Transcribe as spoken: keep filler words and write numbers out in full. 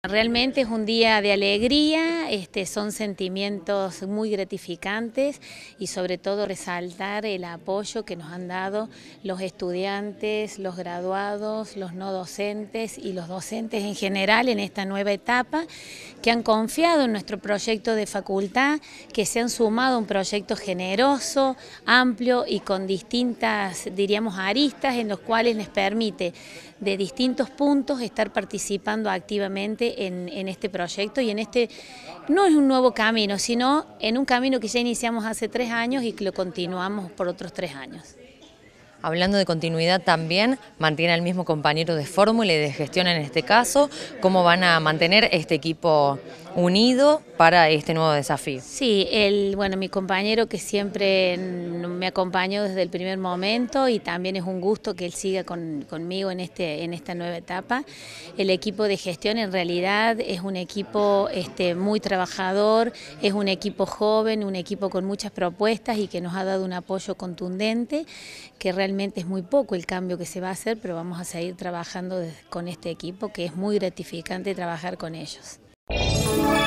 Realmente es un día de alegría, este, son sentimientos muy gratificantes y sobre todo resaltar el apoyo que nos han dado los estudiantes, los graduados, los no docentes y los docentes en general en esta nueva etapa, que han confiado en nuestro proyecto de facultad, que se han sumado a un proyecto generoso, amplio y con distintas, diríamos, aristas en los cuales les permite de distintos puntos estar participando activamente En, en este proyecto y en este, no es un nuevo camino, sino en un camino que ya iniciamos hace tres años y que lo continuamos por otros tres años. Hablando de continuidad también, mantiene al mismo compañero de fórmula y de gestión en este caso. ¿Cómo van a mantener este equipo unido para este nuevo desafío? Sí, el, bueno, mi compañero que siempre me acompañó desde el primer momento y también es un gusto que él siga con, conmigo en, este, en esta nueva etapa. El equipo de gestión en realidad es un equipo este, muy trabajador, es un equipo joven, un equipo con muchas propuestas y que nos ha dado un apoyo contundente, que realmente es muy poco el cambio que se va a hacer, pero vamos a seguir trabajando con este equipo, que es muy gratificante trabajar con ellos.